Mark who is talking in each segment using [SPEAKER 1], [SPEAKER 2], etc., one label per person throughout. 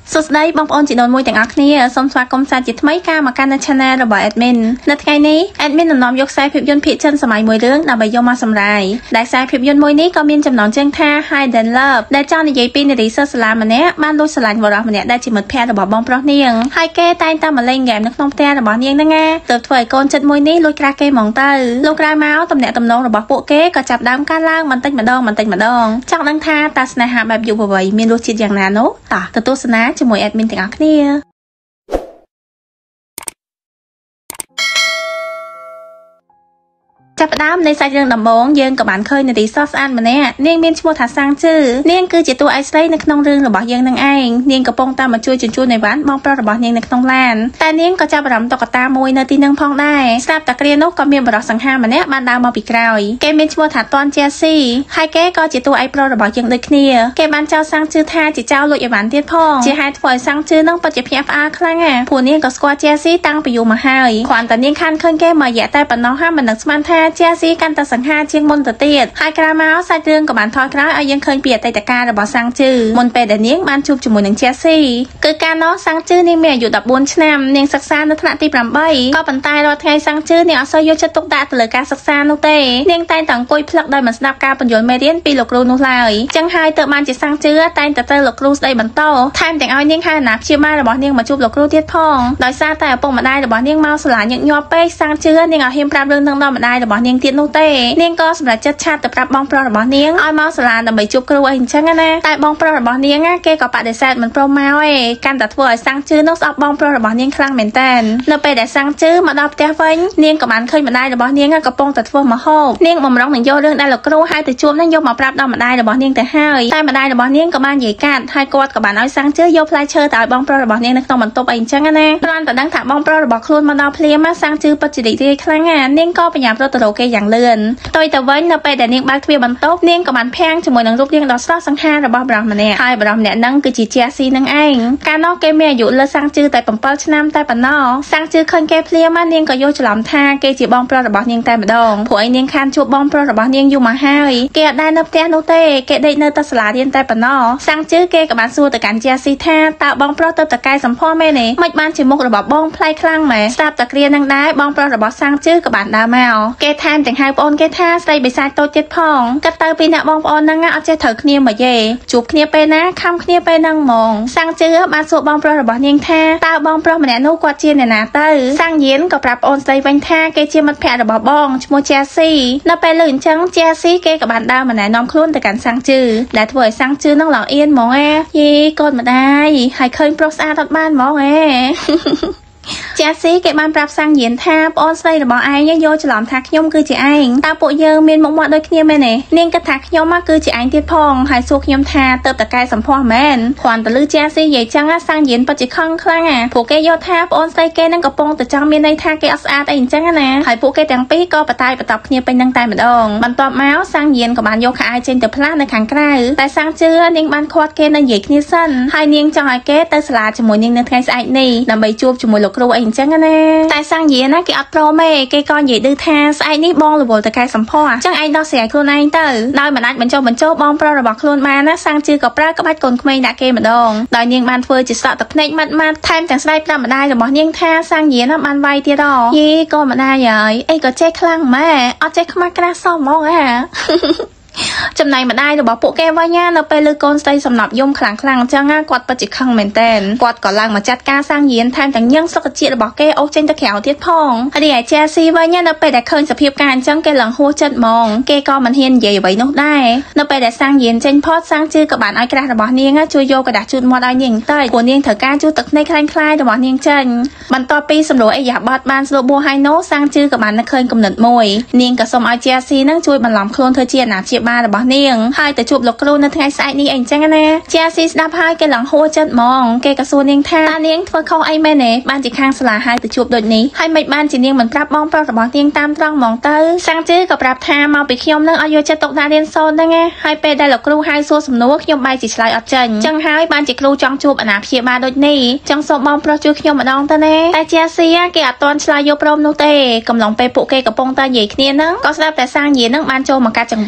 [SPEAKER 1] សួស្តីបងប្អូនជីដូនមួយទាំងអស់គ្នាសូមស្វាគមន៍សាជាថ្មីការមកកាន់ Channel របស់ Admin នៅថ្ងៃនេះ Admin នាំយកខ្សែភាពយន្តភាគចិនសម័យមួយរឿងដើម្បីយកមកសម្រាយដែលខ្សែភាពយន្តមួយនេះក៏មានចំណងជើងថា Hidden Love ដែលចង់និយាយពីនារីសិស្សសាលាម្នាក់បានលួចស្រឡាញ់បុរសម្នាក់ដែលជាមិត្តភក្តិរបស់បងប្រុសនាងហើយគេតែងតែមកលេងហ្គេមនៅក្នុងផ្ទះរបស់នាងហ្នឹងណាទើបធ្វើឲ្យកូនចិត្តមួយនេះលួចក្រាស់គេហ្មងទៅលោកក្រោយមកតំណែងតំណងរបស់ពួកគេក៏ចាប់ដើមកើនឡើងបន្តិចម្ដងចង់ដឹងថាតើស្នេហាបែបយុវវ័យមានរសជាតិយ៉ាងណានោះតើទស្សនាជាមួយ Admin ទាំងអស់គ្នាចាប់ផ្ដើមនៃសាច់រឿងដំបូងយើងក៏បានឃើញនារីសស្អាតម្នាក់នាងមានឈ្មោះថាសាំងជឺនាងគឺជាតួឯកស្រីនៅក្នុងរឿងរបស់យើងនឹងឯងនាងកំពុងតែមកជួយជញ្ជូនអីវ៉ាន់បងប្រុសរបស់នាងនៅក្នុងឡានតែនាងក៏ចាប់អារម្មណ៍តុក្កតាមួយនៅទីនឹងផងដែរស្រាប់តែគ្រានោះក៏មានបរិសសង្ហាម្នាក់បានដើរមកពីក្រោយគេមានឈ្មោះថាតនជាស៊ីហើយគេក៏ជាតួឯកប្រុសរបស់យើងដូចគ្នាគេបានចោទសាំងជឺថាជាចោរលួចអីវ៉ាន់ទៀតផងជាហេតុធ្វើឲ្យសាំងជឺនឹងពិតជាភ្ញាក់ផ្អើលខ្លាំងណាស់ព្រោះនាងក៏ស្គាល់ជាស៊ីតាំងពីយូរមកហើយគ្រាន់តែនាងខានឃើញគេមករយៈតែប៉ុណ្ណោះហើយមិននឹកស្មានថាជាស៊ីកាន់តែសង្ហាជាងមុនទៅទៀតហើយក្រោយមកសាច់រឿងក៏បានថយក្រោយឲ្យយើងឃើញពីអតីតកាលរបស់សាំងជឺមុនពេលដែលនាងបានជួបជាមួយនឹងជាស៊ីគឺកាលនោះសាំងជឺនាងមានអាយុ14ឆ្នាំនាងសិក្សានៅថ្នាក់ទី8ក៏ប៉ុន្តែរាល់ថ្ងៃសាំងជឺនាងអត់សូវយកចិត្តទុកដាក់ទៅលើការសិក្សានោះទេនាងតែងតែអង្គុយភ្លឹកដោយមិនស្ដាប់ការបញ្យល់មេរៀនពីលោកគ្រូនោះឡើយចឹងហើយទើបបានជាសាំងជឺតែងតែទៅលោកគ្រូស្ដីបន្តថែមទាំងឲ្យនាងហៅអាណាព្យាបាលរបស់នាងមកជួបលោកគ្រូទៀតផងដោយសារតែឪពុកម្ដាយរបស់នាងមកសាលាញឹកញាប់ពេកសាំងជឺនាងអត់ហ៊ានប្រាប់រឿងនឹងដល់ម្ដាយរបស់នាងទៀតនោះទេនាងក៏សម្រាប់ចិត្តឆាតទៅប្រាប់បងប្រុសរបស់នាងឲ្យមកសាលាដើម្បីជួបគ្រូអីអញ្ចឹងណាតែបងប្រុសរបស់នាងគេក៏បដិសេធមិនព្រមមកទេកាន់តែធ្វើឲ្យសាំងជឺនោះស្អប់បងប្រុសរបស់នាងខ្លាំងមែនតើនៅពេលដែលសាំងជឺមកដល់ផ្ទះវិញនាងក៏បានឃើញម្ដាយរបស់នាងកំពុងតែធ្វើម្ហូបនាងបំរុងនឹងយករឿងដែលលោកគ្រូហៅទៅជួបនឹងយកមកប្រាប់ដល់ម្ដាយរបស់នាងទៅហើយតែម្ដាយរបស់នាងក៏បាននិយាយកាត់ហើយគាត់ក៏បានឲ្យសាំងជឺយកផ្លែឈើទៅឲ្យបងប្រុសរបស់នាងនៅក្នុងបន្ទប់អីអញ្ចឹងណាគ្រាន់តែដឹងថាបងប្រុសរបស់ខ្លួនមកដល់ភ្លាមសាំងជឺពិតជារីករាយខ្លាំងណាស់នាងក៏បញ្ញាប់រត់ទៅរកគេយ៉ាងលឿនផ្ទុយទៅវិញនៅពេលដែលនាងបើកទ្វារបន្ទប់នាងក៏បានភាំងជាមួយនឹងរូបរាងដ៏ស្រស់សង្ហារបស់បុរសម្នាក់ហើយបុរសម្នាក់ហ្នឹងគឺជាជាស៊ីនឹងឯងកាលនោះគេមានអាយុលើសាំងជឺតែ7ឆ្នាំតែប៉ុណ្ណោះសាំងជឺឃើញគេភ្លាមនាងក៏យល់ច្រឡំថាគេជាបងប្រុសរបស់នាងតែម្ដងព្រោះឯនាងខានជួបបងប្រុសរបស់នាងយូរមកហើយគេអត់ដែលនៅផ្ទះនោះទេគេដេកនៅតែសាលារៀនតែប៉ុណ្ណោះសាំងជឺគេក៏បានសួរទៅកាន់ជាស៊ីថាតើបងប្រុសទៅតកែសម្ផស្សមែនទេមិនបានជាមុខរបស់បងប្លែកខ្លាំងម៉េចស្រាប់តែគ្រានឹងដែរបងប្រុសរបស់សាំងជឺក៏បានដើរមកគេថែមទាំងហៅប្អូនគេថាស្រីបិសាចតូចទៀតផងកាត់ទៅពីអ្នកបងប្អូនហ្នឹងអត់ចេះត្រូវគ្នាមកយេជួបគ្នាពេលណាខំគ្នាពេលហ្នឹងហ្មងសាំងជឺបានសួរបងប្រុសរបស់នាងថាតើបងប្រុសម្នាក់នោះគាត់ជាអ្នកណាទៅសាំងយៀនក៏ប្រាប់ប្អូនស្រីវិញថាគេជាមិត្តភក្តិរបស់បងឈ្មោះជាស៊ីនៅពេលលើអញ្ចឹងជាស៊ីគេក៏បានដើរមកណែនាំខ្លួនទៅកាន់សាំងជឺដែលធ្វើឲ្យសាំងជឺនឹងឡងអៀនហ្មងយេកូនម្ដាយហើយឃើញប្រុសស្អាតអត់បានហ្មងជាស៊ីគេបានប្រាប់សាំងយៀនថាប្អូនស្រីរបស់ឯងយកច្រឡំថាខ្ញុំគឺជាឯងតើពួកយើងមានមុខមាត់ដូចគ្នាមែនទេនាងគិតថាខ្ញុំគឺជាឯងទៀតផងហើយសួរខ្ញុំថាទៅតកែសម្ផស្សមែនគ្រាន់តែឮជាស៊ីនិយាយចឹងសាំងយៀនពិតជាខឹងខ្លាំងព្រោះគេយកថាប្អូនស្រីគេនឹងកំពុងតែចង់មានន័យថាគេអត់ស្អាតអីអញ្ចឹងណាហើយពួកគេទាំងពីរក៏បតាយបតប់គ្នាពេញនឹងតែម្ដងបន្ទាប់មកសាំងយៀនក៏បានយកខោអាវចេញទៅផ្លាស់នៅខាងក្រៅតែសាំងជឿនាងបានខាត់គេនៅនិយាយគ្នាសិនហើយនាងចង់ឲ្យគេទៅសាលាជាមួយនាងនៅថ្ងៃស្អែកនេះដើម្បីជួបជាមួយលោកគ្រូអីអញ្ចឹងណាតែសាំងយៀនគេអត់ព្រមទេគេក៏និយាយដូចថាស្អែកនេះបងរវល់ទៅកែសម្ផស្សអញ្ចឹងឯងដោះស្រាយខ្លួនឯងទៅដោយមិនអាចបញ្ចុះបងប្រុសរបស់ខ្លួនបានណាសាំងជឺក៏ប្រើក្បាច់កូនក្មេងដាក់គេម្ដងដោយនាងបានធ្វើជាស្រក់ទឹកភ្នែកម៉ាត់ថែមទាំងស្ដីប្រាប់ម្ដាយរបស់នាងថាសាំងយៀនបានវាយទៀតយេក៏ម្ដាយហើយអីក៏ចេះខ្លាំងម៉ែអត់ចេះខ្មាស់ក្រាស់សោះហ្មងចំណែកម្ដាយរបស់ពួកគេវិញនៅពេលលើកូនស្រីសំណប់យំខ្លាំងអញ្ចឹងគាត់ពិតជាខឹងមែនតើគាត់ក៏ឡើងមកចាត់ការសាំងយៀនថែមទាំងញឹងសុខជាតិរបស់គេអូសចេញទៅក្រៅទៀតផងរីឯជាស៊ីវិញនៅពេលដែលឃើញសភាពការអញ្ចឹងគេឡើងហួសចិត្តហ្មងគេក៏មិនហ៊ាននិយាយអ្វីនោះដែរនៅពេលដែលសាំងយៀនចេញផុតសាំងជឺក៏បានឲ្យក្រាស់របស់នាងជួយយកกระดาษជូតមាត់ឲ្យនាងទៅព្រោះនាងត្រូវការជូតទឹកភ្នែកខ្លាំងៗរបស់នាងចេញបន្ទាប់ពីសម្រួលអីយ៉ាបតបានស្លបួរហើយនោះសាំងជឺក៏បាននឹកឃើញគំនិតមួយនាងក៏សុំឲ្យជាស៊ីនឹងជួយបន្លំខ្លួនធ្វើជាអាណាព្យាបាលរបស់នាងហើយទៅជួបលោកគ្រូនៅថ្ងៃស្អែកនេះអីចឹងណាជាស៊ីស្ដាប់ហើយគេឡើងហួសចិត្តហ្មងគេក៏សួរនាងថាតើនាងធ្វើខុសអីមែនទេបានជាខាងសាលាហៅទៅជួបដូចនេះហើយមិនបានជានាងមិនប្រាប់បងប្រុសរបស់នាងតាមត្រង់ហ្មងទៅសាំងជឺក៏ប្រាប់ថាមកពីខ្ញុំនឹងឲ្យយកចិត្តទុកដាក់រៀនសូត្រហ្នឹងហើយពេលដែលលោកគ្រូហៅសួរសំណួរខ្ញុំបែរជាឆ្លើយអត់ចេញចឹងហើយបានជាគ្រូចង់ជួបអាណាព្យាបាលដូចនេះចឹងសូមបងប្រុសជួយខ្ញុំម្ដងទៅណាតែជាស៊ីគេអត់ទាន់ឆ្លើយយកព្រមនោះទេកំឡុងពេលពួកគេកំពុងតែនិយាយគ្នាហ្នឹងក៏ស្ដាប់តែសាំងយៀនហ្នឹងបានចូលមកកាត់ចង្វាក់គេក៏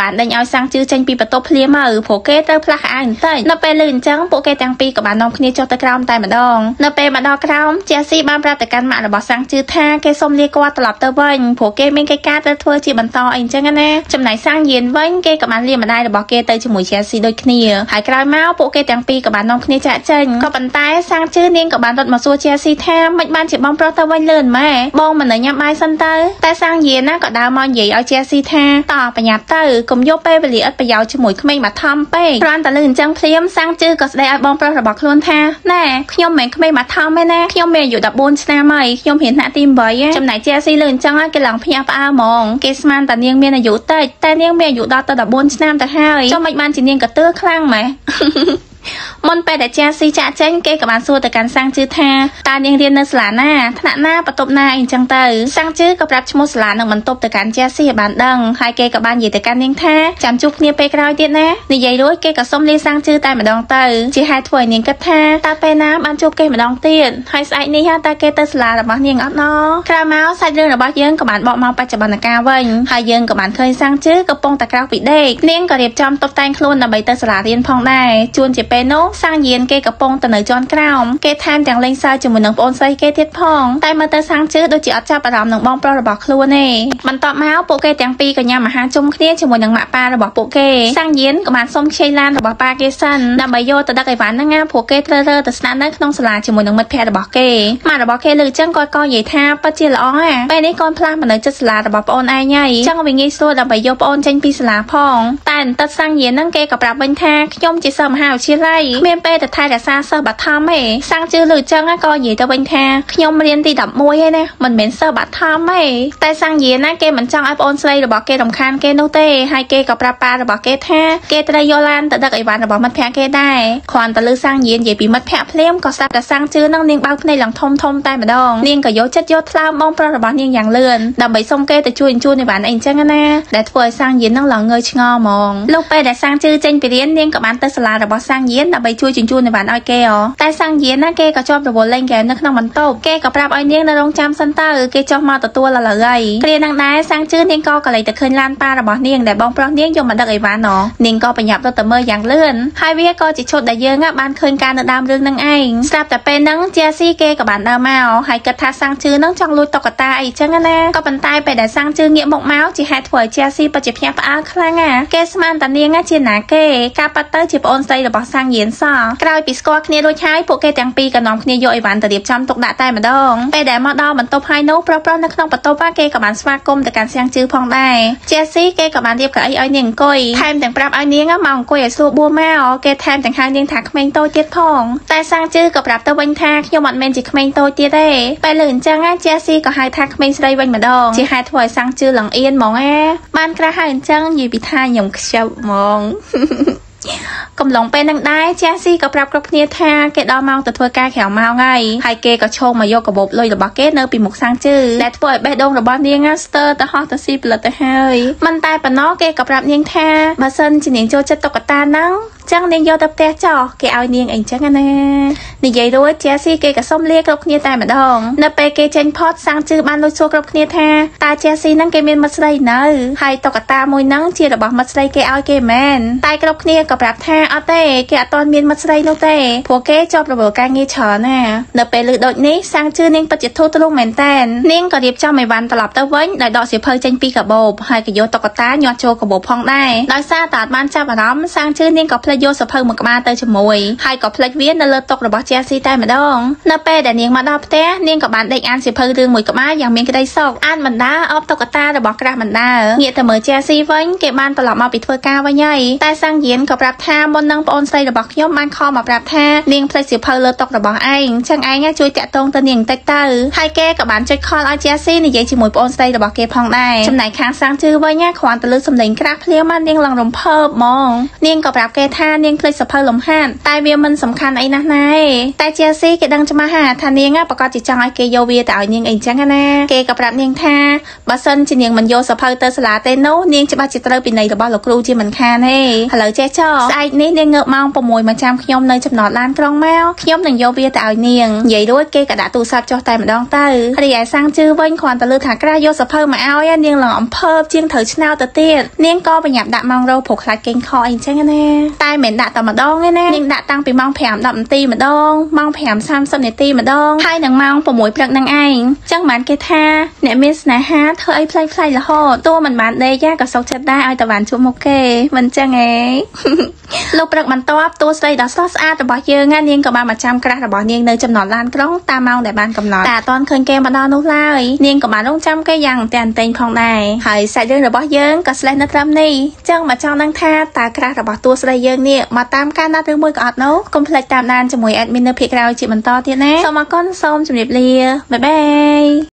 [SPEAKER 1] bạn đánh ao sang chư tranh pi bật top phlia mà phổ kê tơ phla khá tới nó pe lươn trắng bộ kê tăng pi của bạn nông kia cho tới crom tại mà đong nó pe mà đo crom Chelsea ban ra tại căn mạng là bỏ sang chư tha kê xôm lia qua tập tơ vinh phổ kê bên cái cá tơ thua chỉ bàn to anh chẳng nè chấm này sang diện vinh kê của bạn lia mà đây là bỏ kê tới cho mùi Chelsea đôi kia hải cào máu bộ kê tăng pi của bạn nông kia chạy tranh có bàn tay sang chư niên của bạn đột mà xua Chelsea tha mạnh ban chỉ bom pro tơ vinh lươn mà bom mình ở nhắm ai sân tơ ta sang diện á có đào mòn gì ở Chelsea tha tỏ phải nhạt tơ cùng vô pe về lìaไปยาวจมูกไม่มาทำเป้ร้านตะลึงจังเพลียมสร้างจื้อก็ได้บองปลาบอกล้วนท่าแน่ขยมแม่ไม่มาทำไม่แน่ขยมแม่อยู่ดับบนสนามใหม่ขยมเห็นหน้าทีมบ่อยจำไหนเจซี่ลึงจังอ่ะกหลังพยาป้ามองเกสมันแต่เนียงเมียนอยู่แต่เนียงเมียอยู่ดอตดับบนสนามแต่ให้เจ้าไม่บ้านจีเนียงกระเตื้อคลั่งไหมมนไปแต่เจซี่จะเจ้งเกกับบ้านสู้แต่การสร้างจื้อท่าตายังเรียนในสลาหน้าถนัดหน้าประตูหน้าอินจังเตอสร้างจื้อกับรับชมสลาหนึ่งมันตบแต่การเจซี่บ้านดังให้เกกับบ้านใหญ่แต่การเลี้ยงท่าจำจุกเนี่ยไปกระไรเตี้ยนะในใหญ่ด้วยเกกับส้มเลี้ยสร้างจื้อตายมาดองเตอจีให้ถวยเนียงกับท่าตาไปน้ำบ้านจุกเกมาดองเตี้ยให้ใส่นี่ฮะตาเกเตอสลาระบาดเนียงอัดน้อคราเมาส์ใส่เรื่องระบาดเยิงกับบ้านบอกมาปัจจุบันกาวันให้เยิงกับบ้านเคยสร้างจื้อกับปงตะกร้าปิดเด็กเลี้ยงกับเรียบจอมตบแต่งคลุนระบายเตอสลาเรียนพองได้จวนจะเป็นโนสร้างเย็นเกกับปงตะเหนือจอนกล้าวเกทานจังเล็งซาจมูกหนังปนใส่เกเทียดพองแต่เมื่อเตอสร้างจื้อโดยจีอัดจับประดามหนังบองปลาระบอกครัวเน่มันต่อมาโปเกจังปีกับยามาหาจุ่มเครียดจมูกหนังหมาปลาระบอกโปเกสร้างเย็นกับมันส้มเชยลานระบอกปลาเกสันดำใบโยตะดักไอหวานนั่งงาโปเกเตอร์แต่สนานนั่งขนมสลาจมูกหนังมัดแพรระบอกเกมาระบอกเกลือจังก้อยใหญ่ท่าปะเจียร้องอ่ะไปในก้อนพลามันเลยจะสลาระบอกปอนไอใหญ่จังวิ่งยิ่งสู้ดำใบโยปอนจังปีสลาพองแต่ตัดสร้างเย็นนั่งเกกับปลาเป็นท่าขยมจีเสริมหาวเชียไรเมียนเปแต่ไทยแต่ซาเสอบัดทำไม่สร้างจื้อหรือจังก็ใหญ่ตะเป็นท่าขยมเรียนตีดับมวยให้เนี่ยมันเหม็นเสอบัดทำไม่แต่สร้างเย็นนั่งเกมันจังไอปอนสไลระบอกเกรำคาญเกโนเต้ให้เกกับปลาปลาระบอกเกท่าเกตระยลานแต่ดักไอวานระบอกมัดแพะเกได้คอนตะลือสร้างเย็นใหญ่ปีมัดแพะเพลี้ยมก็ซับแต่สร้างจื้อนั่งเนียงเบาในหลังทมใต้มาดองเนียงกับโยจัดโยทลามมองปลาระบอกเนียงอย่างเลื่อนดำใบส้มเกแต่จูนในบ้านเองจังนะแต่ถวยสร้างเย็นนั่งหลังเงยชงอมองลูกไปแต่สร้างจื้อเจงไปเรียนเนียงกับบ้านเตสลาระบอกสร้างเย็นดำใบจูนในบ้านอ้อยเกอแต่สร้างเย็นนั่งเกก็ชอบระบบเล่นแกนักน้องมันโตเกกับปราบอ้อยเนียงในโรงจำซันเตอร์เกชอบมาตัวละเลยเรียนนางได้สร้างจื้อเนียงก็กะเลยแต่เคยลานปลาระบอกเนียงแต่บองปลอกเนียงยมมันดักไอวานเนาะเนียงก็ประหยัดตัวแต่เมื่ออย่างเลื่อนให้วิก็จิตชดได้เยอะงะบ้านเคยการดามเรื่องนั่งเองสลับแต่เป็นนั่งเจซี่เกกับบ้านดาวเมาให้กระทาสร้างจื้อนั่งจังลุยตกตาไอจังนะก็เป็นตายไปแต่สร้างจื้อเงี้ยหมกเมาจีให้ถวยเจซี่ปัจจุบันปลาครั้งอ่ะเกสมันแต่เนียงอ่ะจีน่าเกกาปัตเตอร์จีบออนไซระบอกสร้างเย็นซ่ากลายปิสกอร์เนียโดยใช้พวกเกจังปีกับน้องเนียโยไอวันแต่เดียบจำตกด่าใต้มาดองไปแต่มาดองมันโตไฮโน่เพราะนักน้องปัตโตป้าเกกับบ้านสวากรมแต่การเสียงจื้อพองได้เจซี่เกกับบ้านเดียบกับไอ้เนียงก้อยแทมแต่งปรับไอ้เนียงอ่ะมองก้อยไอ้สู้บัวแมวเกแทมแต่งหางเนียงถักเมงโตเจ็ดพองแต่สร้างจื้อกับปรับตะวันทากยมมันเมนจิเมงโตเจ็ดได้ไปหลื่นจังอ่ะเจซี่ก็ให้ทักเมงสไลวันมาดองจีให้ถวยสร้างจื้อหลังเอียนมองบ้านกระหายจังยีบิทายยมเขียวมองกำลังเป็นนังได้เจซี่กับปรับกรับเนียท่าเกดอมองแต่ทัวร์กาแขวมาไงไฮเกก็โชว์มาโยกับบเลยระบเกเนอปีหมกสร้างจื้อและถวยเบดงระบเนียงสเตอร์แต่ฮอตแต่ซีเปลือกแต่เฮยมันตายปะน้อเกกับปรับเนียงท่ามาเซนจีเนียงโจจัดตกตานังจังเนียงโยตับแต่จ่อเกเอาเนียงเองจังนะนี่ใหญ่ด้วยเจซี่เกกับส้มเลี้ยกรับเนียตายมาดองนเปเกเจนพอดสร้างจื้อบ้านลอยโชกับเนียท่าตาเจซี่นั่งเกเมนมัสไลเนอร์ไฮตกตามวยนั่งเชียระบมัสไลเกเอาเกแมนตายกับเนียกับปรับท่าเอาเต้เกตอนเมียนมัสไลโนเต้พวกเกจอบระบบการเงี้ยเฉาน่ะเนเปลือโดดนี้สร้างจื้อเนียงปัจจิตทุตลุงแมนแตนเนียงก็เรียบเจ้าไม่วันตลอดตะวันได้ดอกเสียเพลเจนปีกับโบบไฮกับโยตกตายอดโชกับโบพองได้ได้ซาตัดมันจับน้ำสร้างจื้อเนียงกับเพลโยสเพลเหมือนกับมาเตยจมวยไฮกับเพลเวียนเลิศตกระบบเจซี่ได้มาดองเนเปแต่เนียงมาดอกเต้เนียงกับบ้านเด็กอันเสียเพลเรื่องเหมือนกับมาอย่างเมียนก็ได้ซอกอันมันได้ออฟตกตาระบบกระมันได้เงียแต่เหมือนเจซี่ไว้เก็บบ้านตลอดมาปิดเพื่อกาไว้ใหญ่แต่สร้างเย็นกับปรับท่าบนนั่งปอนไซระบบยมมันคอมาปรับท่าเนียงเพลเสียเพลเลิศตกระบบไอ้ช่างไอ้ง่ายช่วยแตะตรงตัวเนียงเตเตอร์ไฮเกกับบ้านช่วยคอเอาเจซี่ในใหญ่จิมวยปอนไซระบบเก็บพองได้จำไหนค้างสร้างจื้อไว้ง่ายขวานตะลึกสำเร็จกระเพลี้ยมันเนียงหลังลมเพิ่มมองเนียงกับปรับเกทថានាងភ្លេចសភៅលំហាត់តែវាមិនសំខាន់អីណាស់ណែតែជាស៊ីគេដឹងច្បាស់ថានាងប្រកាសជាចង់ឲ្យគេយកវាទៅឲ្យនាងអីចឹងណាគេក៏ប្រាប់នាងថាបើសិនជានាងមិនយកសភៅទៅសាលាទេនោះនាងច្បាស់ជាត្រូវពិន័យរបស់លោកគ្រូជាមិនខានទេឥឡូវចេះចោស្អែកនេះនាងងើបម៉ោង 6 មកចាំខ្ញុំនៅចំណតឡានក្រុងមកខ្ញុំនឹងយកវាទៅឲ្យនាងនិយាយរួចគេក៏ដាក់ទូរស័ព្ទចុះតែម្ដងទៅរីឯសាំងជឺវិញគ្រាន់តែលើថាក្រាស់យកសភៅមកឲ្យនាងឡើងអំភើបជាងត្រូវឆ្នោតទៅទៀតនាងក៏ប្រញាប់ដាក់ម៉ោងរោព្រោះខ្លាចគេខកអីចឹងណាតែមិនដាក់តែម្ដងទេណានាងដាក់តាំងពីម៉ោង 5:10 នាទីម្ដងម៉ោង 5:30 នាទីម្ដងហើយនឹងម៉ោង 6 ព្រឹកនឹងឯងចឹងបានគេថាអ្នកមានស្នេហាធ្វើអីផ្លេចៗរហូតតួមិនបានដេកក៏សុខចិត្តដែរឲ្យតែបានជួបមុខគេមិនចឹងឯងលោកព្រឹកបន្ទាប់តួស្រីដ៏ស្រស់ស្អាតរបស់យើងនាងក៏បានមកចាំក្រាស់របស់នាងនៅចំណតឡានក្រុងតាមម៉ោងដែលបានកំណត់តែអត់ទាន់ឃើញគេមកដល់នោះឡើយនាងក៏បានរងចាំគេយ៉ាងតែនតែងផងដែរហើយសាច់រឿងរបស់យើងក៏ស្លេះនៅត្រឹមនេះចឹងមកចង់ដឹងថាតើក្រាស់របស់តួស្រីយើងនេះមកតាមការណាត់រឿងមួយក៏អត់នោះកុំភ្លេចតាមដានជាមួយ admin នៅភាគក្រោយជាបន្តទៀតណាសូមអរគុណសូមជម្រាបលាបាយបាយ